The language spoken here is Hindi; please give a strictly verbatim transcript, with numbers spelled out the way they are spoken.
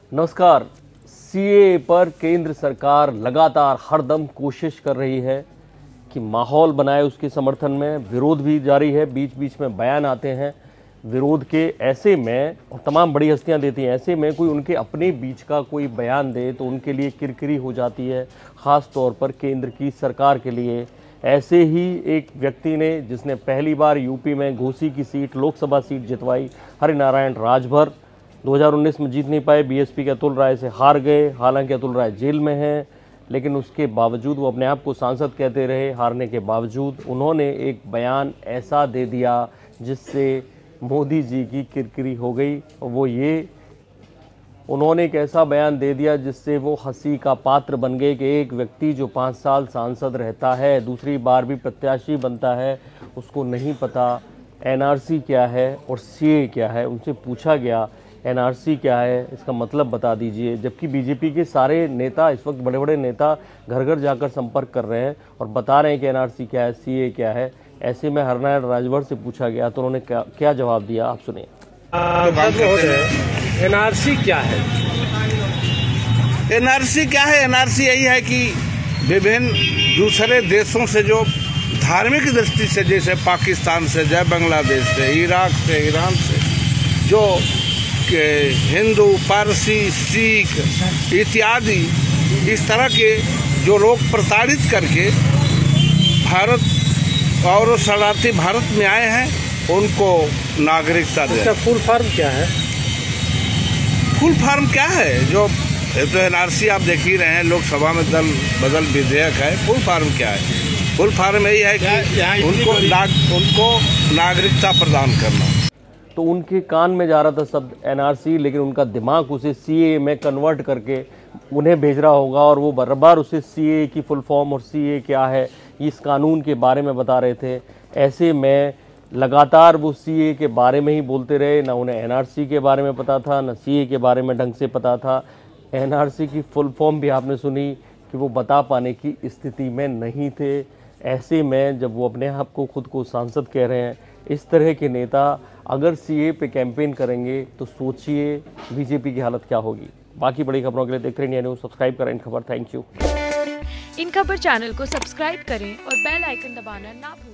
नमस्कार। सीए पर केंद्र सरकार लगातार हरदम कोशिश कर रही है कि माहौल बनाए उसके समर्थन में। विरोध भी जारी है, बीच बीच में बयान आते हैं विरोध के। ऐसे में और तमाम बड़ी हस्तियां देती हैं, ऐसे में कोई उनके अपने बीच का कोई बयान दे तो उनके लिए किरकिरी हो जाती है, ख़ास तौर पर केंद्र की सरकार के लिए। ऐसे ही एक व्यक्ति ने, जिसने पहली बार यूपी में घोसी की सीट, लोकसभा सीट जितवाई, हरिनारायण राजभर, दो हज़ार उन्नीस में जीत नहीं पाए, बीएसपी के अतुल राय से हार गए। हालांकि अतुल राय जेल में हैं, लेकिन उसके बावजूद वो अपने आप को सांसद कहते रहे। हारने के बावजूद उन्होंने एक बयान ऐसा दे दिया जिससे मोदी जी की किरकिरी हो गई। और वो ये, उन्होंने एक ऐसा बयान दे दिया जिससे वो हंसी का पात्र बन गए कि एक व्यक्ति जो पाँच साल सांसद रहता है, दूसरी बार भी प्रत्याशी बनता है, उसको नहीं पता एनआरसी क्या है और सीए क्या है। उनसे पूछा गया एनआरसी क्या है, इसका मतलब बता दीजिए। जबकि बीजेपी के सारे नेता, इस वक्त बड़े बड़े नेता घर घर जाकर संपर्क कर रहे हैं और बता रहे हैं कि एनआरसी क्या है, सीए क्या है। ऐसे में हरिनारायण राजभर से पूछा गया तो उन्होंने क्या क्या जवाब दिया, आप सुनिए। एनआरसी क्या है? एनआरसी क्या है? एनआरसी यही है कि विभिन्न दूसरे देशों से जो धार्मिक दृष्टि से, जैसे पाकिस्तान से, जय बांग्लादेश से, इराक से, ईरान से, जो हिंदू, पारसी, सिख इत्यादि इस तरह के जो लोग प्रताड़ित करके भारत और शरणार्थी भारत में आए हैं, उनको नागरिकता दें। इसका फुल फॉर्म क्या है? फुल फॉर्म क्या है? जो तो एनआरसी आप देख ही रहे हैं, लोकसभा में दल बदल विधेयक है। फुल फॉर्म क्या है? फुल फॉर्म यही है कि उनको नाग, उनको नागरिकता प्रदान करना। तो उनके कान में जा रहा था शब्द एनआरसी, लेकिन उनका दिमाग उसे सीए में कन्वर्ट करके उन्हें भेज रहा होगा और वो बार बार उसे सीए की फुल फॉर्म और सीए क्या है इस कानून के बारे में बता रहे थे। ऐसे में लगातार वो सीए के बारे में ही बोलते रहे, ना उन्हें एनआरसी के बारे में पता था, ना सीए के बारे में ढंग से पता था। एनआरसी की फुल फॉर्म भी आपने सुनी कि वो बता पाने की स्थिति में नहीं थे। ऐसे में जब वो अपने आप को खुद को सांसद कह रहे हैं, इस तरह के नेता अगर सीए पे कैंपेन करेंगे तो सोचिए बीजेपी की हालत क्या होगी। बाकी बड़ी खबरों के लिए देखते रहिए न्यूज़। सब्सक्राइब करें इन खबर। Thank you. इन खबर चैनल को सब्सक्राइब करें और बेल आइकन दबाना ना भूलें।